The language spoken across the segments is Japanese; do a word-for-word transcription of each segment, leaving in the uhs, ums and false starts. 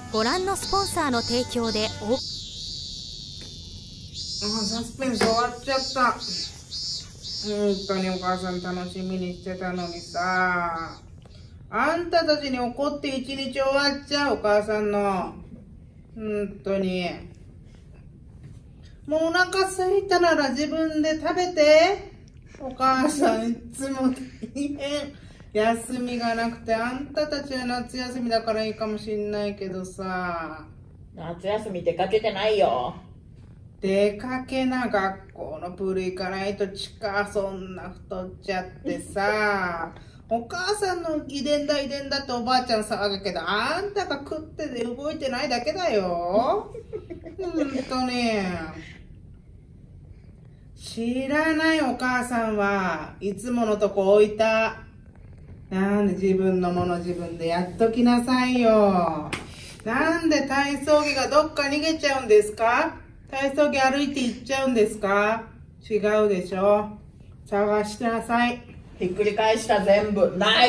ご覧のスポンサーの提供でお。あ、 サスペンス終わっちゃった。本当にお母さん楽しみにしてたのにさ。あんたたちに怒って一日終わっちゃう、お母さんの。本当に。もうお腹空いたなら自分で食べて。お母さんいつも大変。休みがなくて、あんたたちは夏休みだからいいかもしんないけどさ。 夏休み出かけてないよ。 出かけな、学校のプール行かないとちか、そんな太っちゃってさ。お母さんの遺伝だ遺伝だっておばあちゃん騒ぐけど、あんたが食ってて動いてないだけだよ。ほんとに。知らないお母さんはいつものとこ置いた。なんで自分のもの自分でやっときなさいよ。なんで体操着がどっか逃げちゃうんですか？体操着歩いて行っちゃうんですか？違うでしょ。探してなさい。 ひっくり返した全部ない。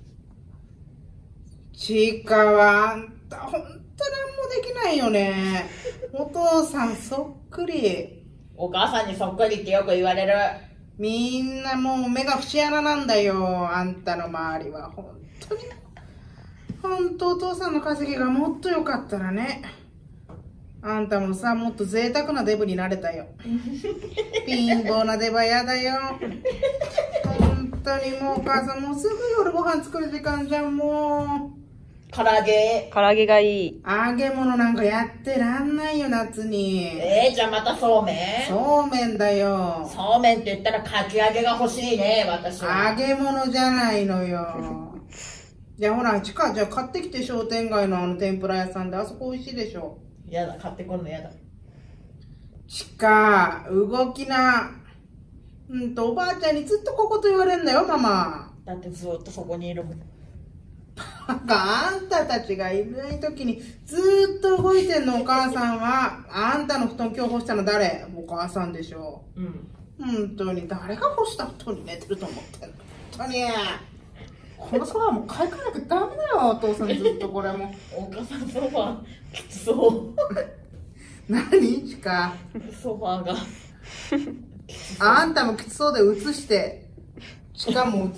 ちかはあんたほんとなんもできないよね。お父さんそっくり。 お母さんにそっくりってよく言われる。 みんなもう目が節穴なんだよ。あんたの周りはほんとに。ほんとお父さんの稼ぎがもっと良かったらね。あんたもさ、もっと贅沢なデブになれたよ。貧乏なデブはやだよ。本当にもうお母さんもうすぐ夜ご飯作る時間じゃん、もう。 唐揚げ。 唐揚げがいい。 揚げ物なんかやってらんないよ、夏に。 えー、じゃあまたそうめん？ そうめんだよ。 そうめんって言ったらかき揚げが欲しいね、私は。 揚げ物じゃないのよ。じゃあほら、ちか、じゃあ買ってきて商店街のあの天ぷら屋さんで、あそこ美味しいでしょ。 やだ、買ってこるのやだ。 ちか、動きな。うんと、おばあちゃんにずっとここと言われんだよ、ママ。 だってずっとそこにいるもん。 あんたたちがいない時にずーっと動いてんのお母さんは。あんたの布団今日干したの誰？お母さんでしょ。 うん。 本当に誰が干した布団に寝てると思ってんの。本当に。このソファーも買い替えなきゃダメだよ、お父さんずっとこれも。 お母さんソファーきつそう。 何ちか。 ソファーが。 あんたもきつそうで映して。しかも映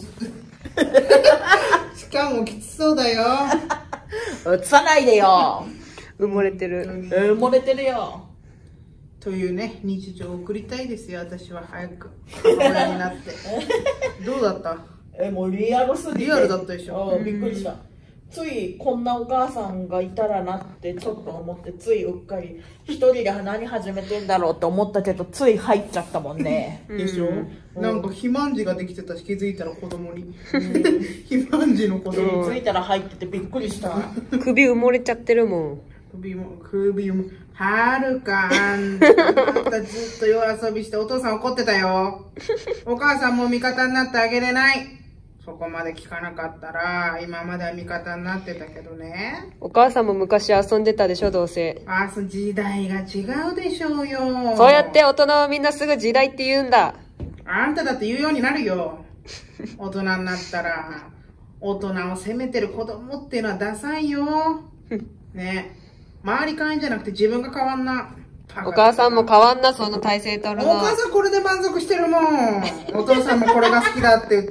しかもきつそうだよ。 映さないでよ。 埋もれてる。 埋もれてるよ。 というね、日常を送りたいですよ、私は早く。母親になって。どうだった？ え、もうリアルすぎて。 リアルだったでしょ。 うん、びっくりした。ついこんなお母さんがいたらなってちょっと思って、ついうっかり一人で何始めてんだろうって思ったけど、つい入っちゃったもんね。 でしょ、うん、なんか肥満児ができてたし、気づいたら子供に。肥満児の子供。 気づいたら入っててびっくりした。 首埋もれちゃってるもん。 首も、首も。はるか、あんた、あんたずっと夜遊びしてお父さん怒ってたよ。お母さんも味方になってあげれない。そこまで聞かなかったら、今までは味方になってたけどね。 お母さんも昔遊んでたでしょ、どうせ。 あ、そ時代が違うでしょうよ。 そうやって大人はみんなすぐ時代って言うんだ。 あんただって言うようになるよ。大人になったら。大人を責めてる子供っていうのはダサいよ。ね。周り変えんじゃなくて自分が変わんな。 お母さんも変わんな、その体勢取るの。 お母さんこれで満足してるもん。お父さんもこれが好きだって言って。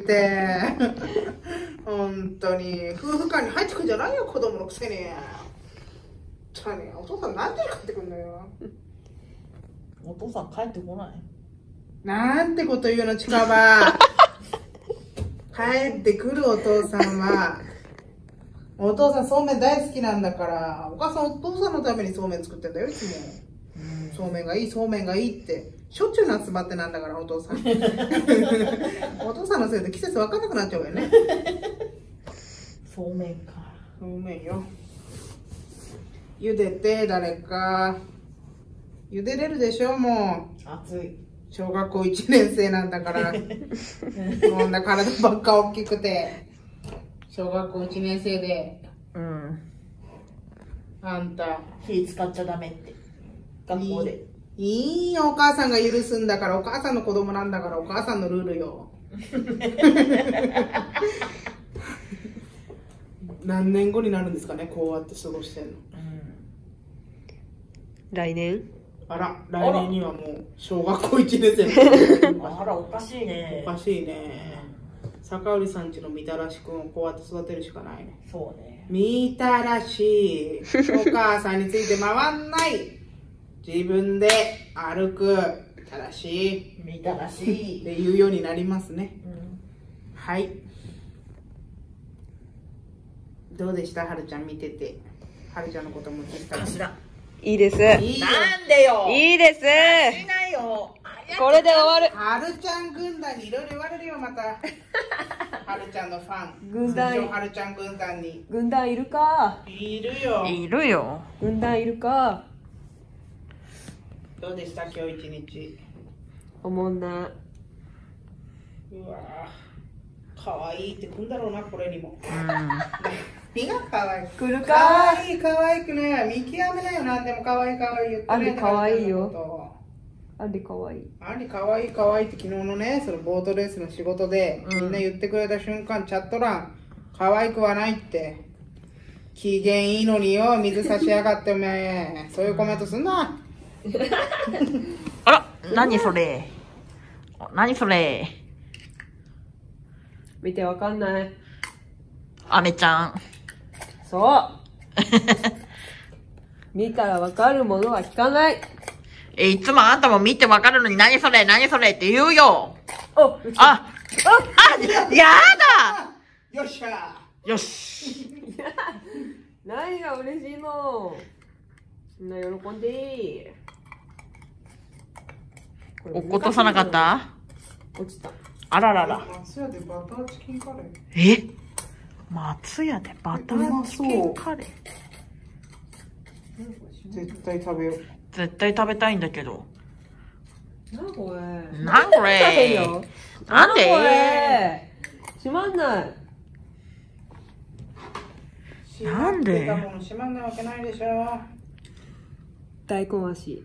本当に。夫婦間に入ってくんじゃないよ、子供のくせに。お父さん何で帰ってくんのよ。 お父さん帰ってこない？ なんてこと言うの、近場。帰ってくるお父さんは。お父さんそうめん大好きなんだから。お母さんお父さんのためにそうめん作ってんだよ、いつも。そうめんがいい、そうめんがいいって。しょっちゅう夏バテなんだから、お父さん。お父さんのせいで季節分かんなくなっちゃうよね。 そうめんか。 そうめんよ。茹でて、誰か。茹でれるでしょ、もう。暑い。 小学校いちねん生なんだから。こんな体ばっか大きくて。小学校いちねん生で。 うん。 あんた。 火使っちゃダメって。学校で。 いい、いいよ、お母さんが許すんだから、お母さんの子供なんだから、お母さんのルールよ。何年後になるんですかね、こうやって過ごしてんの。 うん来年あら、来年にはもう小学校いちねん生のあら、おかしいね。 おかしいね。坂織さんちのみたらしくんをこうやって育てるしかないね。 そうね。 みたらし、お母さんについて回んない。自分で歩く。みたらし。 みたらしい。 って言うようになりますね。 うん、 はい。どうでしたはるちゃん見てて。はるちゃんのことも聞いたかしら。 いいです。 いいよ。 なんでよ。 いいです。 しないよ。 これで終わる。 はるちゃん軍団にいろいろ言われるよ、また。はるちゃんのファン。 軍団通称はるちゃん軍団に。 軍団いるか。 いるよ。 いるよ。 軍団いるか。 どうでした今日一日。 おもんな。 うわぁ。かわいいってくんだろうな、これにも。 うん。 何がかわいい。 来るかわか。 いいかわいくね。見極めなよ、なんでもかわいいかわいい言ってね。 あれかわいいよはるちゃんのことあれかわいい。 ありかわいいかわいいって昨日のねそのボートレースの仕事で、 うんみんな言ってくれた瞬間チャット欄かわいくはないって機嫌いいのによ水差しやがってお前そういうコメントすんな。 あら、何それ。何それ。 見てわかんない。 アメちゃん。 そう見たらわかるものは聞かない。 え、いつもあんたも見てわかるのに何それ何それって言うよ。 おあ、あ、やだよっしゃよし。 何が嬉しいの。みんな喜んでいい。これ落っことさなかった？ 落ちた。 あららら。 松屋でバターチキンカレーえ、松屋でバターチキンカレー。 絶対食べよう。 絶対食べたいんだけど。 なこれ。 なんこれ。なんで？ これ。しまんない。 なんで？ 閉まってたもの閉まんないわけないでしょ。 大根足。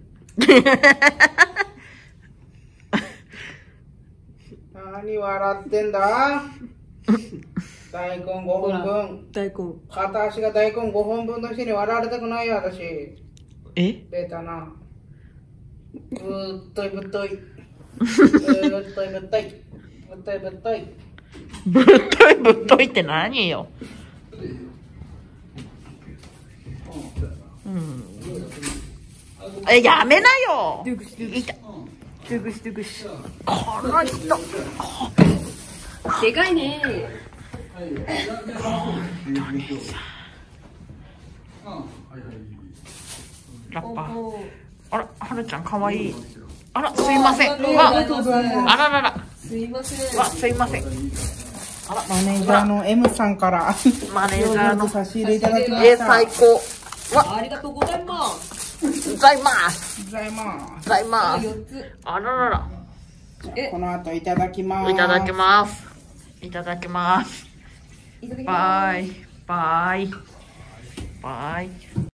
何笑ってんだ。大根ごほんぶん。 大根。 片足が大根ごほんぶんの人に笑われたくないよ私。 え？ 出たな。ぶっといぶっとい。ぶっといぶっとい。ぶっといぶっとい。 ぶっといぶっといって何よ。うん。え、やめなよ。 トゥクシトゥクシ。トゥクシトゥクシ。 この人。 でかいね。 ラッパー。 おあら、はるちゃんかわいい。あら、すいません。 ありがとうわ、 ございますあららら。 すいません。 わ、すいません。あら、 マネージャーの M さんからマネージャーの差し入れいただきまえー、 した。 最高。わ、 ありがとうございます。 ございます。 ございまございます。 四つ。 あららら。 す。この後いただきます。 いただきます。いただきます。 いただきます。 バイ。バイ。バイ。